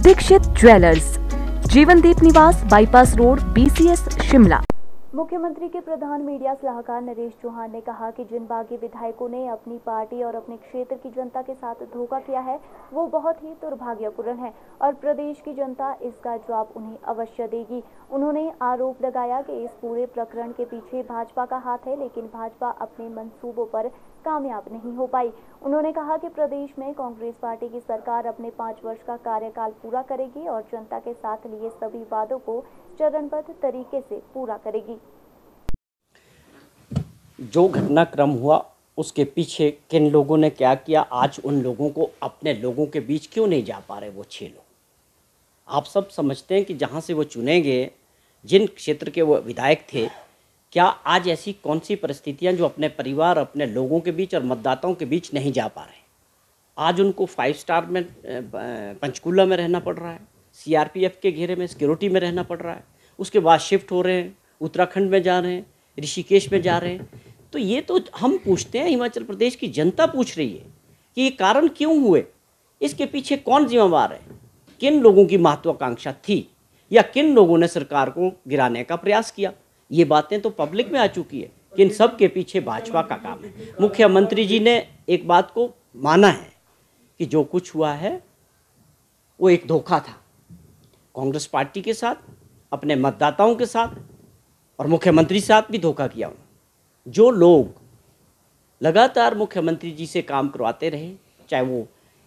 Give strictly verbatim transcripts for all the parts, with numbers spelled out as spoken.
Dixit jewellers, जीवनदीप निवास, bypass road, BCS, Shimla. मुख्यमंत्री के प्रधान मीडिया सलाहकार नरेश चौहान ने कहा कि जिन बागी विधायकों ने अपनी पार्टी और अपने क्षेत्र की जनता के साथ धोखा किया है वो बहुत ही दुर्भाग्यपूर्ण है और प्रदेश की जनता इसका जवाब उन्हें अवश्य देगी। उन्होंने आरोप लगाया कि इस पूरे प्रकरण के पीछे भाजपा का हाथ है, लेकिन भाजपा अपने मंसूबों पर कामयाब नहीं हो पाई। उन्होंने कहा कि प्रदेश में कांग्रेस पार्टी की सरकार अपने पाँच वर्ष का कार्यकाल पूरा करेगी और जनता के साथ लिए सभी वादों को चरणबद्ध तरीके से पूरा करेगी। जो घटनाक्रम हुआ उसके पीछे किन लोगों ने क्या किया, आज उन लोगों को अपने लोगों के बीच क्यों नहीं जा पा रहे वो छह लोग। आप सब समझते हैं कि जहां से वो चुने गए, जिन क्षेत्र के वो विधायक थे, क्या आज ऐसी कौन सी परिस्थितियां जो अपने परिवार, अपने लोगों के बीच और मतदाताओं के बीच नहीं जा पा रहे। आज उनको फाइव स्टार में पंचकूला में रहना पड़ रहा है, सीआरपीएफ के घेरे में सिक्योरिटी में रहना पड़ रहा है, उसके बाद शिफ्ट हो रहे हैं, उत्तराखंड में जा रहे हैं, ऋषिकेश में जा रहे हैं। तो ये तो हम पूछते हैं, हिमाचल प्रदेश की जनता पूछ रही है कि ये कारण क्यों हुए, इसके पीछे कौन जिम्मेवार है, किन लोगों की महत्वाकांक्षा थी या किन लोगों ने सरकार को गिराने का प्रयास किया। ये बातें तो पब्लिक में आ चुकी है कि इन सब के पीछे भाजपा का काम है। मुख्यमंत्री जी ने एक बात को माना है कि जो कुछ हुआ है वो एक धोखा था, कांग्रेस पार्टी के साथ, अपने मतदाताओं के साथ और मुख्यमंत्री के साथ भी धोखा किया उन्होंने। जो लोग लगातार मुख्यमंत्री जी से काम करवाते रहे, चाहे वो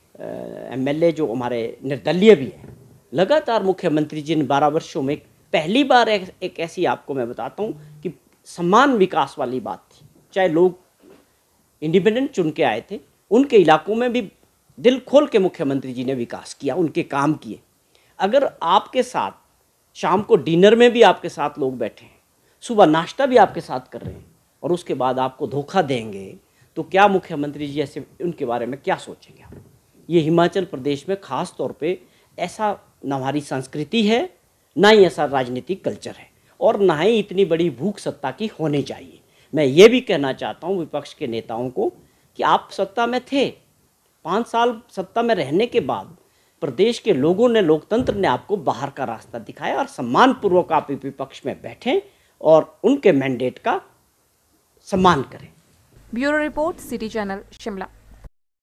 एमएलए जो हमारे निर्दलीय भी हैं, लगातार मुख्यमंत्री जी ने बारह वर्षों में पहली बार एक, एक ऐसी आपको मैं बताता हूँ कि समान विकास वाली बात थी। चाहे लोग इंडिपेंडेंट चुन के आए थे, उनके इलाकों में भी दिल खोल के मुख्यमंत्री जी ने विकास किया, उनके काम किए। अगर आपके साथ शाम को डिनर में भी आपके साथ लोग बैठे हैं, सुबह नाश्ता भी आपके साथ कर रहे हैं और उसके बाद आपको धोखा देंगे, तो क्या मुख्यमंत्री जी ऐसे उनके बारे में क्या सोचेंगे आप। ये हिमाचल प्रदेश में ख़ास तौर पे ऐसा न हमारी संस्कृति है, ना ही ऐसा राजनीतिक कल्चर है और ना ही इतनी बड़ी भूख सत्ता की होनी चाहिए। मैं ये भी कहना चाहता हूँ विपक्ष के नेताओं को कि आप सत्ता में थे, पाँच साल सत्ता में रहने के बाद प्रदेश के लोगों ने, लोकतंत्र ने आपको बाहर का रास्ता दिखाया और सम्मानपूर्वक आप विपक्ष में बैठें और उनके मैंडेट का सम्मान करें। Bureau report, city channel, Shimla.